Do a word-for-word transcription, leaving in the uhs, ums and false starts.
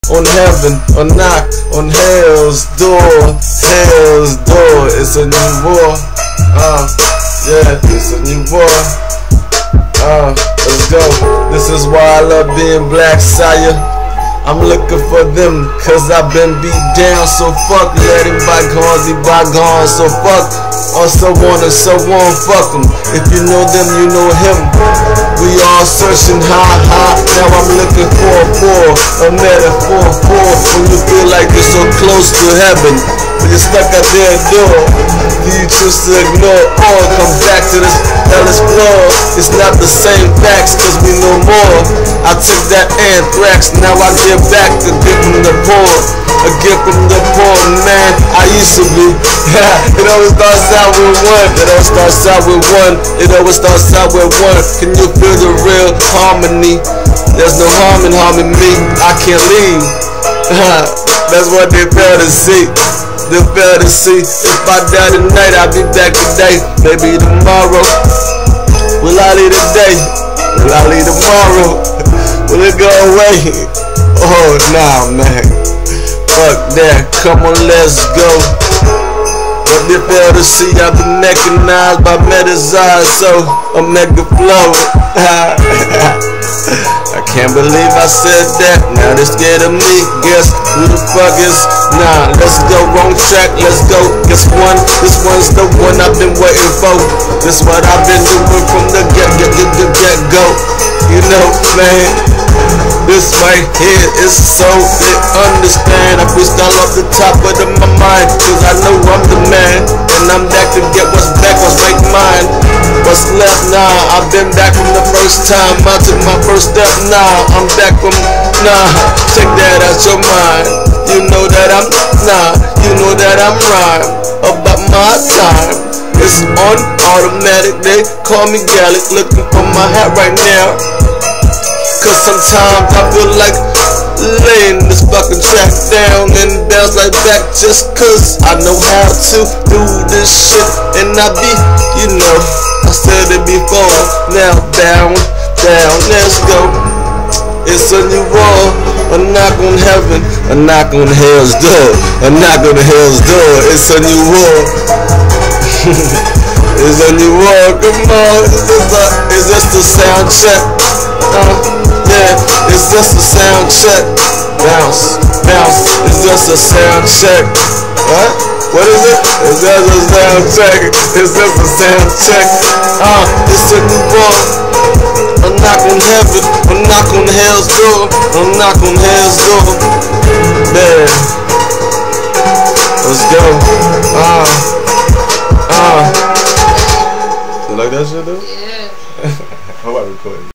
on heaven, a knock on hell's door. Hell's door, it's a new war. Uh, yeah, it's a new war. Uh, let's go. This is why I love being black, sire. I'm looking for them, cause I've been beat down. So fuck letting bygones be bygones. So fuck, or so on and so on, fuck them. If you know them, you know him. We all searching high, high. Now I'm looking for a four, a metaphor for when you feel like you're so close to heaven, but you're stuck at their door. Do you choose to ignore or come back to this hellish floor? It's not the same facts, cause we know more. I took that anthrax, now I give back a gift from the poor. A gift from the poor, man, I used to be. It always starts out with one. It always starts out with one. It always starts out with one. Can you feel the real harmony? There's no harm in harming me. I can't leave. That's what they fail to see. They fail to see. If I die tonight, I'll be back today. Maybe tomorrow. Will I leave today? Will I leave tomorrow? Will it go away? Oh, nah, man. Fuck that. Come on, let's go. What they fail to see, I've been mechanized by Metazine, so a mega flow. I can't believe I said that. Now they're scared of me. Guess who the fuck is? Nah, let's go. Wrong track, let's go. Guess one. This one's the one I've been waiting for. This what I've been doing from the get get get get get go. You know, man. This right here is so they understand. I freestyle off the top of the, my mind, cause I know I'm the man. And I'm back to get what's back, what's right mine. What's left now? Nah, I've been back from the first time. I took my first step now. Nah, I'm back from, nah, take that out your mind. You know that I'm, nah, you know that I'm rhyme about my time. It's on automatic, they call me Gallic. Looking for my hat right now, cause sometimes I feel like laying this fucking track down and bounce like back, just cause I know how to do this shit. And I be, you know, I said it before, now down, down, let's go. It's a new war, a knock on heaven, a knock on hell's door, a knock on hell's door. It's a new war. It's a new war, come on. Is this a, is this the sound check? Uh, yeah, it's just a sound check. Bounce, bounce, it's just a sound check. What? What is it? It's just a sound check. It's just a sound check. Uh, it's a new war. A knock on heaven, a knock on hell's door, a knock on hell's door. Man, let's go. Uh, uh. You like that shit though? Yeah. How about recording?